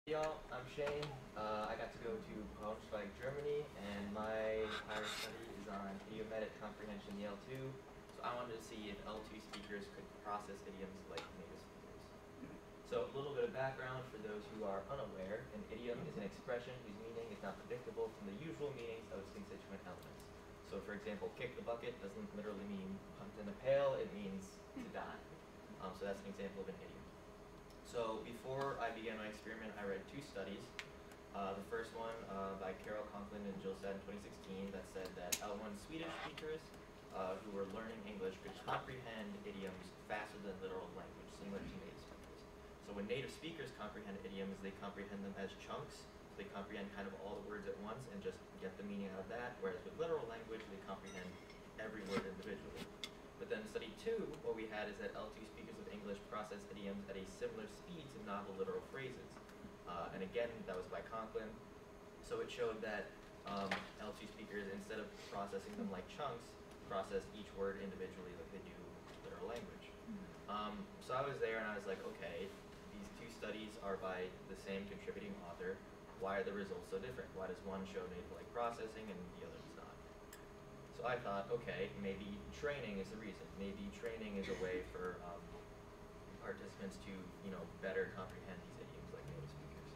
Y'all, I'm Shane. I got to go to Braunschweig, Germany, and my PIRE study is on Idiomatic Comprehension L2. So I wanted to see if L2 speakers could process idioms like native speakers. So a little bit of background for those who are unaware: an idiom is an expression whose meaning is not predictable from the usual meanings of its constituent elements. So for example, kick the bucket doesn't literally mean punt in the pail, it means to die. So that's an example of an idiom. So before I began my experiment, I read two studies. The first one by Carol Conklin and Jill Said in 2016 that said that L1 Swedish speakers who were learning English could comprehend idioms faster than literal language, similar to native speakers. So when native speakers comprehend idioms, they comprehend them as chunks. So they comprehend kind of all the words at once and just get the meaning out of that, whereas with literal language, they comprehend every word individually. But then study two, what we had is that L2 speakers of English process idioms at a similar speed to novel literal phrases. And again, that was by Conklin. So it showed that L2 speakers, instead of processing them like chunks, process each word individually like they do literal language. So I was there and I was like, okay, these two studies are by the same contributing author. Why are the results so different? Why does one show native-like processing and the other does not? So I thought, okay, maybe training is the reason. Maybe training is a way for participants to, better comprehend these idioms like native speakers.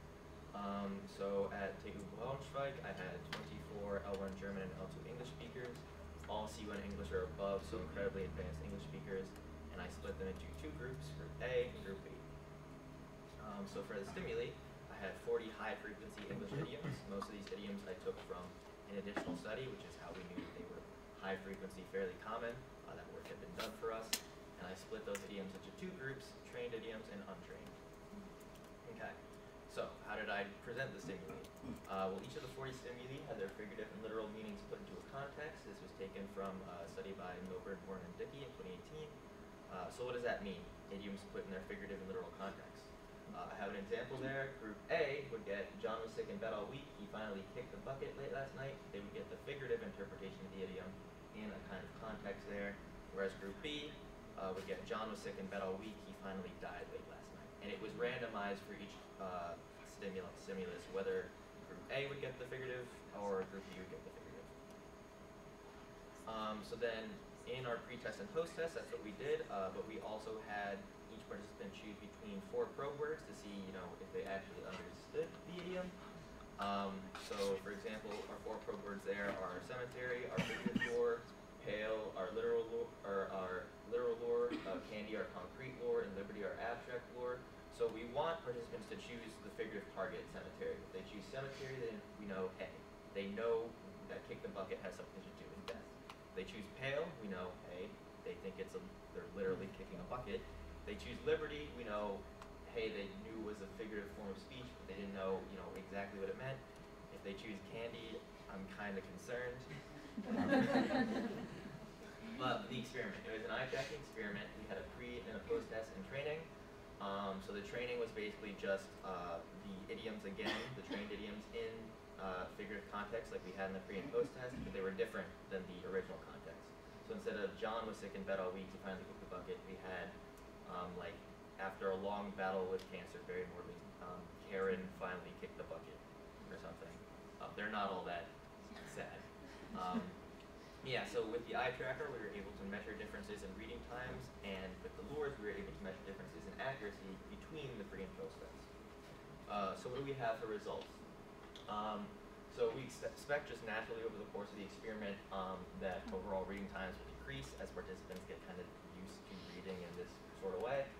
So at TU Braunschweig, I had 24 L1 German and L2 English speakers, all C1 English or above, so incredibly advanced English speakers, and I split them into two groups, Group A and Group B. So for the stimuli, I had 40 high-frequency English idioms. Most of these idioms I took from an additional study, which is how we knew they were high frequency, fairly common. That work had been done for us. And I split those idioms into two groups, trained idioms and untrained. Okay, so how did I present the stimuli? Well, each of the 40 stimuli had their figurative and literal meanings put into a context. This was taken from a study by Milburn, Horn, and Dickey in 2018. So what does that mean? Idioms put in their figurative and literal context. I have an example there. Group A would get, John was sick in bed all week, he finally kicked the bucket late last night. They would get the figurative interpretation of the idiom in a kind of context there. Whereas Group B would get, John was sick in bed all week, he finally died late last night. And it was randomized for each stimulus, whether Group A would get the figurative or Group B would get the figurative. So then in our pre-test and post-test, that's what we did, but we also had each participant choose between 4 probe words to see, if they actually understood the idiom. So, for example, our 4 probe words there are cemetery, our figurative lore, pale, our literal lore, candy, our concrete lore, and liberty, our abstract lore. So we want participants to choose the figurative target, cemetery. If they choose cemetery, then we know, hey, they know that kick the bucket has something to do with death. If they choose pale, we know, hey, they think they're literally kicking a bucket. They choose liberty, we know, hey, they knew it was a figurative form of speech, but they didn't know, exactly what it meant. If they choose candy, I'm kind of concerned. But the experiment, it was an eye-tracking experiment. We had a pre and a post-test and training. So the training was basically just the idioms again, the trained idioms in figurative context like we had in the pre and post-test, but they were different than the original context. So instead of John was sick in bed all week, he finally kicked the bucket, we had like after a long battle with cancer, very morbid, Karen finally kicked the bucket or something. They're not all that sad. Yeah, so with the eye tracker, we were able to measure differences in reading times, and with the lures, we were able to measure differences in accuracy between the pre and post tests. So what do we have for results? So we expect just naturally over the course of the experiment that overall reading times will decrease as participants get kind of used to reading in this sort of way.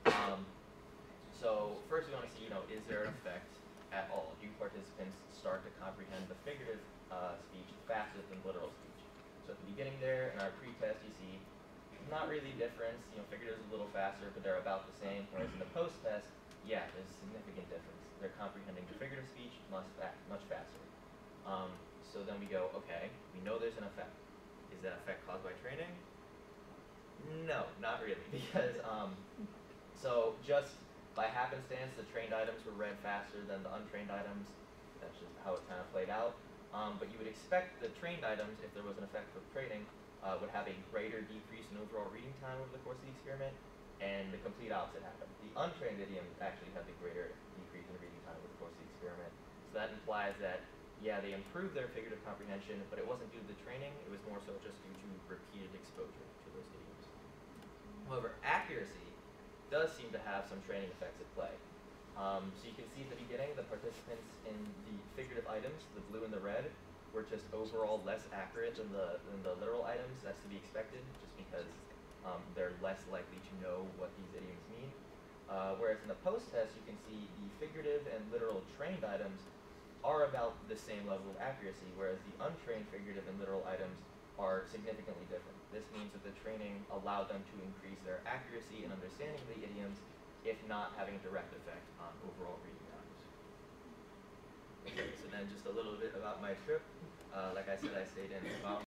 So first we want to see, is there an effect at all? Do participants start to comprehend the figurative speech faster than literal speech? So at the beginning there, in our pre-test, you see not really difference. Figurative is a little faster, but they're about the same. Whereas in the post-test, yeah, there's a significant difference. They're comprehending the figurative speech much faster. So then we go, okay, we know there's an effect. Is that effect caused by training? No, not really, because so just by happenstance, the trained items were read faster than the untrained items. That's just how it kind of played out. But you would expect the trained items, if there was an effect of training, would have a greater decrease in overall reading time over the course of the experiment, and the complete opposite happened. The untrained idioms actually had the greater decrease in reading time So that implies that, yeah, they improved their figurative comprehension, but it wasn't due to the training, it was more so just due to repeated exposure to those idioms. However, accuracy does seem to have some training effects at play. So you can see at the beginning, the participants in the figurative items, the blue and the red, were just overall less accurate than the literal items. That's to be expected, just because they're less likely to know what these idioms mean. Whereas in the post-test, you can see the figurative and literal trained items are about the same level of accuracy, whereas the untrained figurative and literal items are significantly different. This means that the training allowed them to increase their accuracy in understanding the idioms, if not having a direct effect on overall reading values. Okay, so then just a little bit about my trip. Like I said, I stayed in